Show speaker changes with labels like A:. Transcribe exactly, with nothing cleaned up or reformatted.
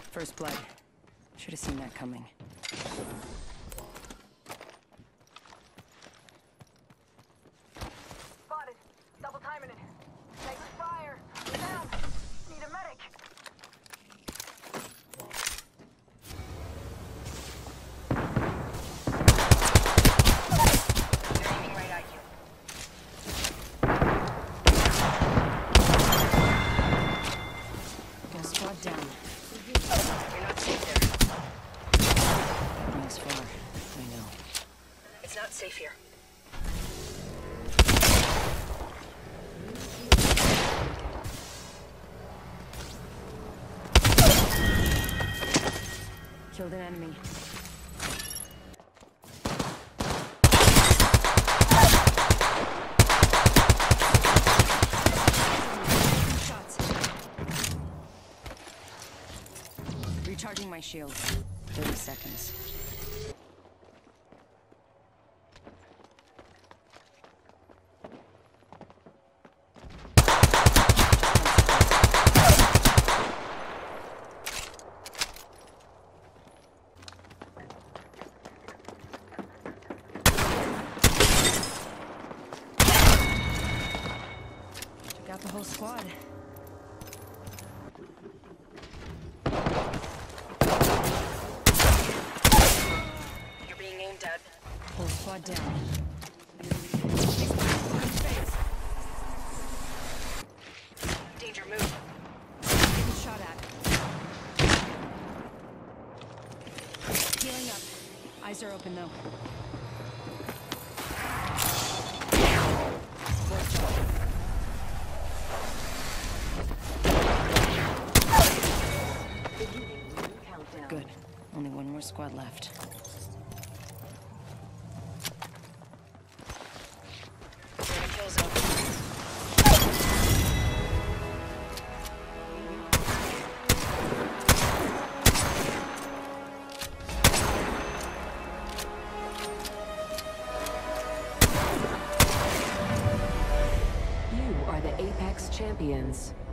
A: First blood. Should have seen that coming.
B: Spotted. Double timing it. Take fire. We're down. Need a medic. They're aiming right at you.
A: Got a squad down.
B: You're not safe there.
A: Nice far. I know.
B: It's not safe here.
A: Killed an enemy. Shots. Recharging my shield. thirty seconds. Took out the whole squad.
B: You're being aimed at.
A: Whole squad down.
B: Danger, move.
A: Getting shot at. Healing up. Eyes are open though. Good. Only one more squad left.
B: We're in a kill zone.
C: You are the Apex Champions.